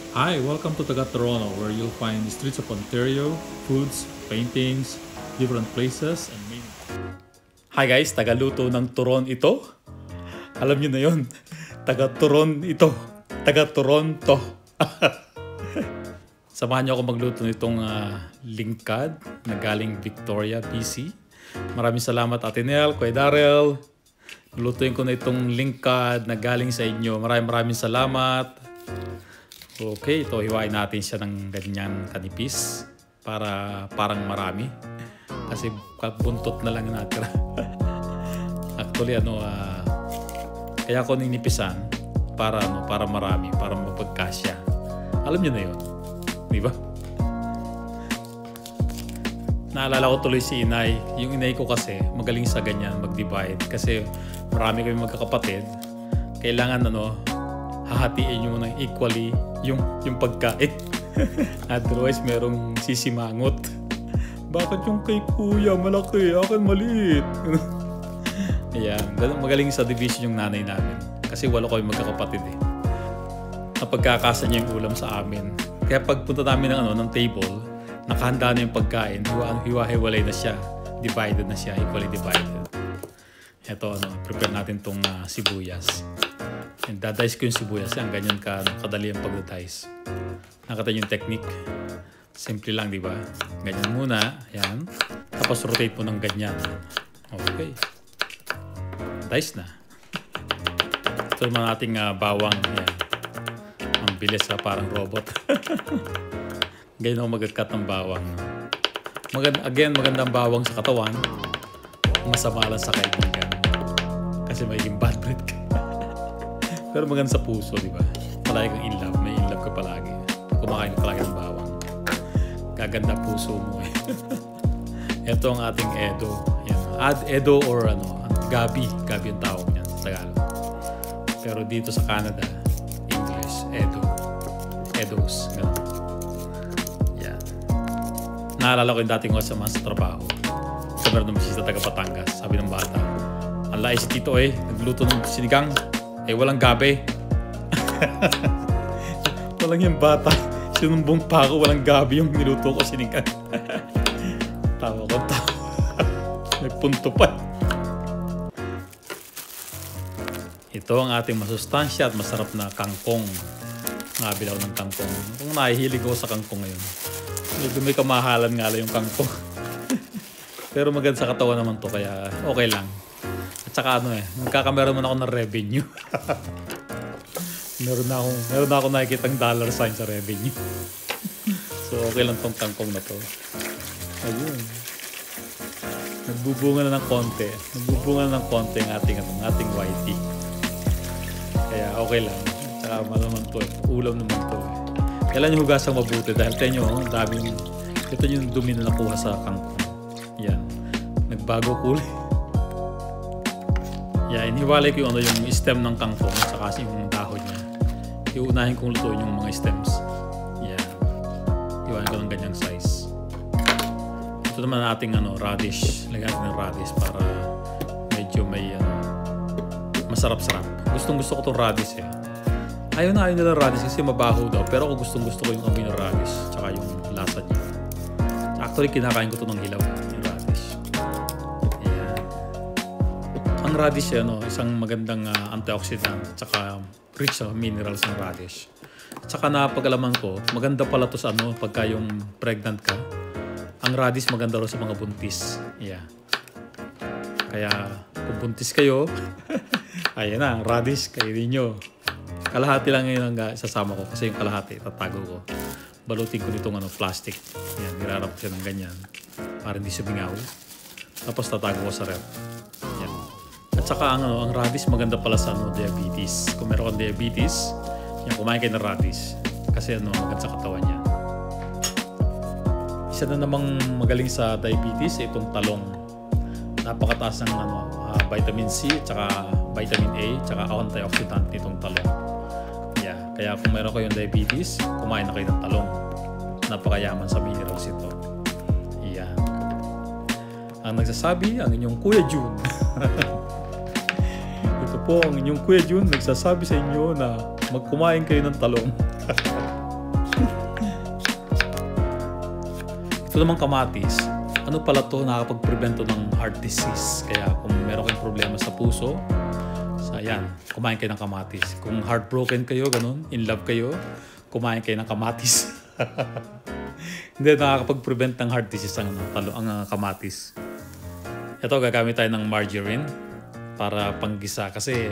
Hi, welcome to Taga Toronto, where you'll find the streets of Ontario, foods, paintings, different places, and many. Hi guys, tagaluto ng turon ito. Alam niyo na yon. Taga turon ito. Taga Toronto. Samahan niyo ako magluto nitong lingkad na galing Victoria, BC. Maraming salamat Ate Nel, Kuya Darrell. Lutuin ko na itong lingkad na galing sa inyo. Maraming salamat. Okay, ito hiwain natin siya ng ganyan kanipis para parang marami. Kasi buntot na lang natira. Actually kaya ko ninipisan para marami, para mapagkasya. Alam niyo na 'yon. Di ba? Naalala ko tuloy si inay. Yung inay ko kasi magaling sa ganyan mag-divide kasi marami kami magkakapatid. Kailangan hahatiin nyo ng equally yung pagkain. Otherwise merong sisimangot. Bakit yung kay kuya malaki, akin maliit? Ayan, magaling sa division yung nanay namin. Kasi 8 kami magkakapatid eh. Napagkakasa niya yung ulam sa amin. Kaya pagpunta namin ng table, nakahanda na yung pagkain, hiwa-hiwalay na siya. Divided na siya, equally divided. Ito, prepare natin tong sibuyas. And dadice ko yung sibuyas. Yan, ganyan kadali ang pag-dice. Nakita yung technique. Simple lang, di ba? Ganyan muna. Yan. Tapos rotate mo ng ganyan. Okay. Dice na. Ito naman ating bawang. Yan. Ang bilis parang robot. Ganyan ako mag-cut ng bawang. Magandang bawang sa katawan. Masama lang sa kaibigan. Kasi may bad breath ka. Pero maganda sa puso, di ba? Palagi kang in love. May in love ka palagi. Kumakain ka palagi ng bawang. Gaganda puso mo eh. Ito ang ating Edo. Yan. Edo or Gabi. Gabi ang tawag niyan sa Tagalog. Pero dito sa Canada, English, Edo. Edos. Ganun. Yan. Naalala ko yung dating ko sa trabaho. Sabi ng bisita taga Batangas. Sabi ng bata, ang lais dito nagluto ng sinigang. Walang gabi. Walang yung bata. Sinumbong pa ako, walang gabi yung niluto ko sinigang. Tawa. May punto pa. Ito ang ating masustansya at masarap na kangkong. Nabilaw ng kangkong. Kung nahihilig ako sa kangkong ngayon. Medyo may kamahalan nga lang yung kangkong. Pero maganda sa katawan naman to, kaya okay lang. At saka magkakameron man ako ng revenue. meron na ako nakikitang dollar sign sa revenue. So okay lang tong kangkong na to. Ayun. Nagbubunga na ng konti. Ang ating white tea. Kaya okay lang. At saka naman to ulam naman to Kailan yung hugasang mabuti dahil tayo ito yung dumi na nakuha sa kangkong. Yan. Nagbago kulay. Yan, iniwalay ko yung stem ng kangkong saka yung dahon niya. Iunahin kong lutuin yung mga stems. Yan. Iwanan ko ng ganyang size. Ito naman ating radish. Lagyan natin ng radish para medyo may masarap-sarap. Gustong-gusto ko itong radish Ayaw nila radish kasi mabaho daw. Pero ako gustong-gusto ko yung amoy ng radish tsaka yung lasa niya. Actually, kinakain ko ito ng hilaw. Ang radish isang magandang antioxidant at saka rich sa minerals ng radish. At saka napag-alaman ko, maganda pala to sa pagka yung pregnant ka. Ang radish maganda rin sa mga buntis. Yeah. Kaya kung buntis kayo, ayan na, radish kainin nyo. Kalahati lang ngayon ang sasama ko kasi yung kalahati tatago ko. Balutin ko nitong plastic. Yan, nilarap ko siya ng ganyan para hindi sumingaw. Tapos tatago ko sa ref. Yan. At saka ang radish maganda pala sa diabetes. Kung meron kang diabetes, kumain kayo ng radish. Kasi maganda sa katawan niya. Isa na namang magaling sa diabetes, itong talong. Napakataas ng vitamin C, at saka vitamin A, at saka antioxidant nitong talong. Yeah. Kaya kung meron kayong diabetes, kumain na kayo ng talong. Napakayaman sa minerals ito. Yan. Ang nagsasabi, ang inyong Kuya Jun. Ito po ang inyong Kuya Jun nagsasabi sa inyo na magkumain kayo ng talong. Ito namang kamatis, ano pala to, nakakapag-prevent to ng heart disease. Kaya kung meron kayong problema sa puso, ayan, kumain kayo ng kamatis. Kung heartbroken kayo, ganun, in love kayo, kumain kayo ng kamatis. Hindi, nakakapag-prevent ng heart disease ang kamatis. Ito, gagamit tayo ng margarine para panggisa. Kasi,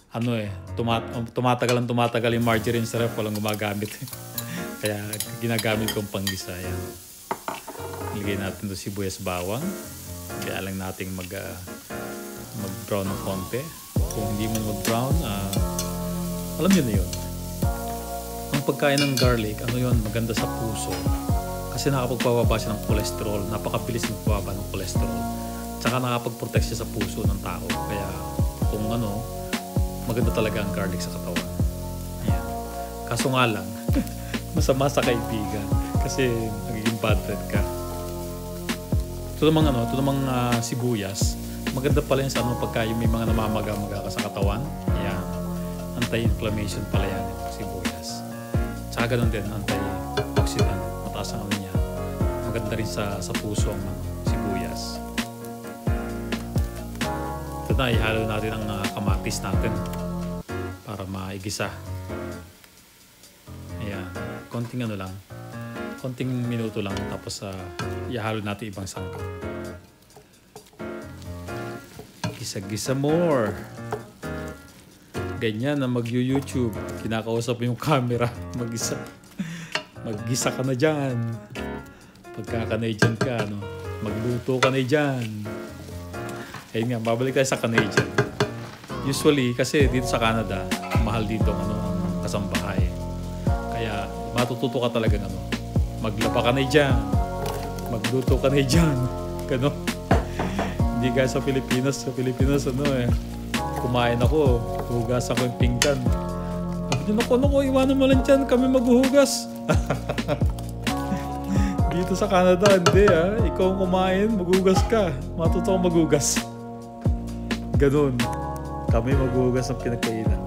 tumatagal yung margarine sa ref, walang gumagamit. Kaya, ginagamit kong panggisa. Ayan. Ilagay natin ito sibuyas bawang. Kaya lang natin mag-brown ng konti. Kung hindi mo mag-brown, alam nyo na yun. Ang pagkain ng garlic, maganda sa puso. Kasi nakapagpababa siya ng cholesterol. Napakabilis magpababa ng cholesterol. Tsaka nakapag-protect siya sa puso ng tao. Kaya kung maganda talaga ang garlic sa katawan. Ayan. Kaso nga lang, masama sa kaibigan. Kasi magiging bad trip ka. Ito namang sibuyas. Maganda pala yun sa pagkain may mga namamaga-maga ka sa katawan. Ayan. Anti-inflammation pala yan yung sibuyas. Tsaka ganun din, anti-oxidant. Mataas ang niya. Maganda rin sa puso ang sibuyas. Ito na, ihalo natin ang kamatis natin para maigisa. Ayan. Konting lang. Konting minuto lang. Tapos ihalo natin ibang sangkap. Gisa-gisa more. Ganyan na mag-YouTube. Kinakausap yung camera. Mag-isa. Mag-gisa ka na dyan. Pagka-Canadian ka, magluto ka na dyan. Ayun nga, babalik tayo sa Canadian. Usually, kasi dito sa Canada, mahal dito ang kasambahay. Kaya, matututo ka talaga maglaba ka na dyan. Magluto ka na dyan. Gano'n. Hindi guys sa Pilipinas. Sa Pilipinas, kumain ako. Hugas ako yung pinggan. Iwanan mo lang dyan. Kami maghuhugas. Dito sa Canada, hindi Ikaw ang kumain, maghugas ka. Matuto kang maghugas. Ganun. Kami maghuhugas ng pinagkainan.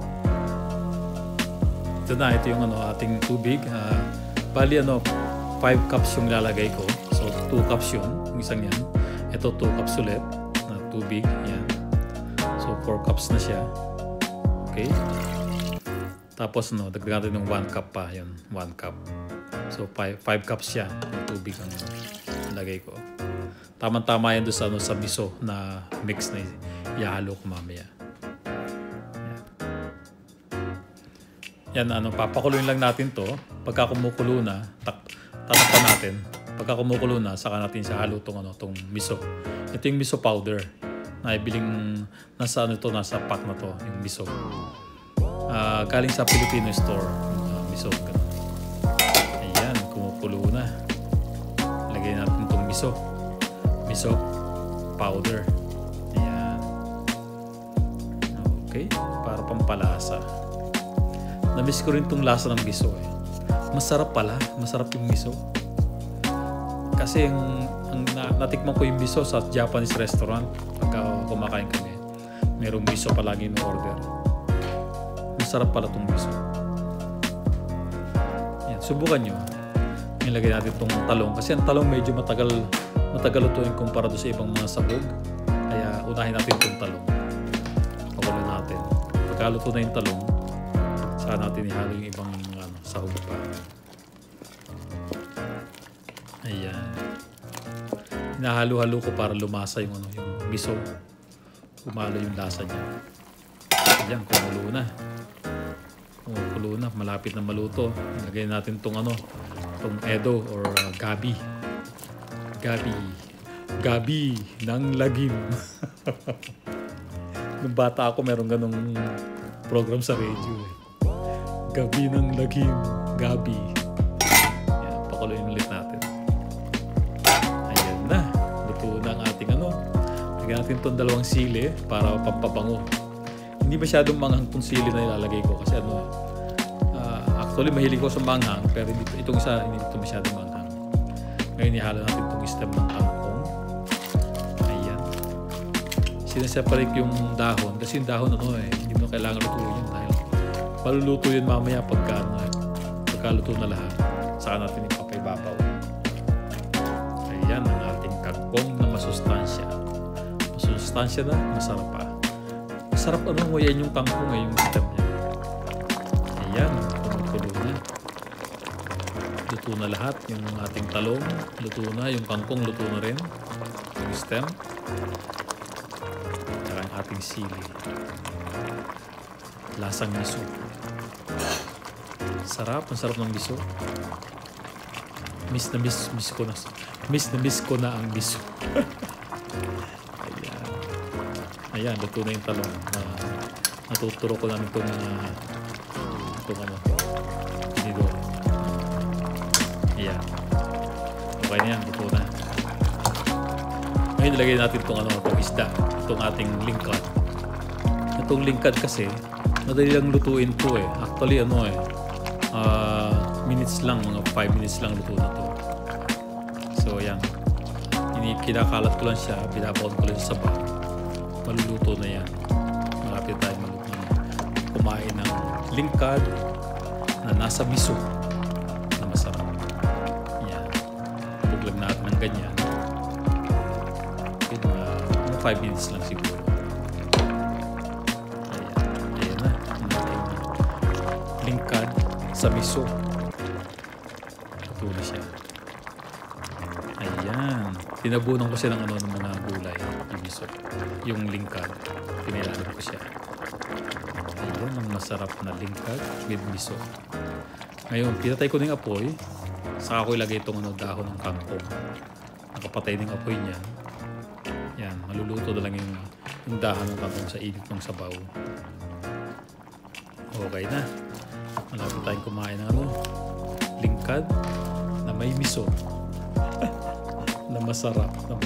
Ito na, ito yung ating tubig. Bali 5 cups yung lalagay ko. So 2 cups yun. Yung isang yan. Ito 2 cups ulit na tubig. Yan. So 4 cups na siya. Okay. Tapos dagdagan natin ng 1 cup pa. Yan. 1 cup. So 5 cups siya ng tubig ang lagay ko. Tama-tama yan doon sa miso na mix na ihalo ko mamaya. Yan, papakuloyin lang natin to. Pagka kumukulo na, tatakpan natin. Pagka kumukulo na, saka natin siya halo tong miso. Ito yung miso powder. Naibiling nasa pack na to, yung miso. Galing sa Filipino store, miso. Ayan, kumukulo na. Lagay natin tong miso powder. Ayan. Okay, para pampalasa. Namiss ko rin itong lasa ng miso Masarap pala. Masarap yung miso. Kasi natikman ko yung miso sa Japanese restaurant. Pagka kumakain kami, merong miso palagi in order. Masarap pala itong miso. Yan, subukan nyo. Nilagay natin itong talong. Kasi ang talong medyo matagal lutuin kumpara doon sa ibang mga sabog. Kaya unahin natin itong talong. Pakuloy natin. Pagkaluto na yung talong, saka natin ihalo yung ibang sahog pa. Ayan. Hinahalo-halo ko para lumasa yung miso. Kumalo yung lasa niya. Ayan, kumulo na. Malapit na maluto. Ilagay natin tong edo or gabi. Gabi ng lagim. Nung bata ako, meron ganong program sa radio Gabi ng lagim. Gabi. Ayan, pakuloyin ulit natin. Ayan na. Luto na ang ating lagyan natin itong 2 sili para pampabango. Hindi masyadong manghang itong sili na ilalagay ko kasi actually mahilig ko sa manghang pero itong isa hindi ito masyadong manghang. Ngayon ihalo natin itong stem ng kangkong. Ayan. Sineseparate yung dahon kasi yung dahon hindi mo kailangan lutuin yun dahil maluluto yun mamaya pagka luto na lahat. Saka natin ipapaibabaw. Ayan ang ating kangkong na masustansya. Masustansya na, masarap pa. Masarap ano mo yan yung kangkong eh, yung stem niya. Ayan, kumukulo na. Luto na lahat. Yung ating talong, luto na. Yung kangkong, luto na rin. Yung stem. Saka ang ating sili. Lasang miso. Sarap, ang sarap ng miso. Miss na miss ko na ang miso. Ayan. Ayan, luto na yung talong. Natuturo ko namin itong ano, dito. Ayan. Okay na yan, luto na. Ngayon ilagay natin itong isda. Itong ating lingkod. Itong lingkod kasi, madali lang lutuin to eh. Actually minutes lang, mga 5 minutes lang luto na to. So ayan, kinakalat ko lang siya, binabaon ko lang siya sa bag. Maluluto na yan. Malapit tayo kumain ng lingkod na nasa miso na masarap. Ayan, tuglag natin ng ganyan. Mga 5 minutes lang siguro. Ayan na, lingkod sa miso. Tuloy siya. Ayan. Tinabunan ko siya ng mga gulay. Yung miso. Yung lingkod. Pinilalan ko siya. Ayan ang masarap na lingkod with miso. Ngayon, pinatay ko ng apoy. Saka ko ilagay itong dahon ng kangkong. Nakapatay ng apoy niya. Yan. Maluluto na lang yung dahon ng kangkong sa init ng sabaw. Okay na. Malapit tayong kumain ng lingkod na may miso. na masarap.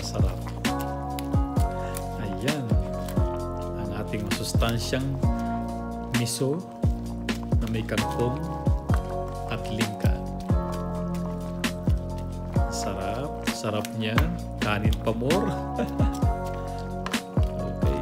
Ayan. Ang ating masustansyang miso na may kangkong at lingkod. Sarap niya. Kanin pa more. Okay.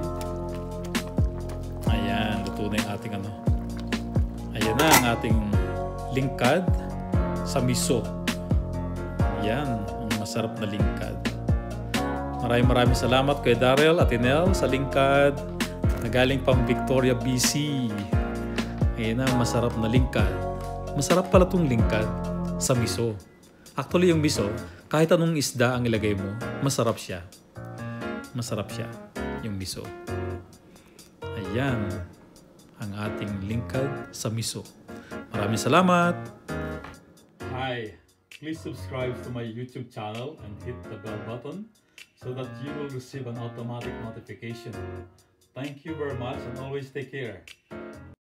Ayan. Luto na yung ating Ayan na ang ating lingkod sa miso. Yan, ang masarap na lingkod. Maraming salamat kay Daryl at Inel sa lingkod na galing pang Victoria, BC. Ayan na, masarap na lingkod. Masarap pala itong lingkod sa miso. Actually, yung miso, kahit anong isda ang ilagay mo, masarap siya. Masarap siya, yung miso. Ayan, ang ating lingkod sa miso. Maraming salamat! Hi! Please subscribe to my YouTube channel and hit the bell button so that you will receive an automatic notification. Thank you very much and always take care.